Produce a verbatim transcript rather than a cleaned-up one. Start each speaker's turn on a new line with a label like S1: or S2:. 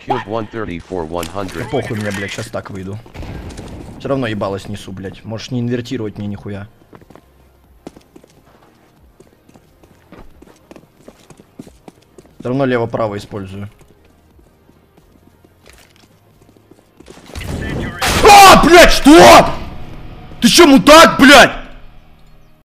S1: Да похуй мне, блядь, сейчас так выйду. Все равно ебало снесу, блядь. Можешь не инвертировать мне нихуя. Все равно лево-право использую. А, блядь, что? Ты че, мудак, блядь?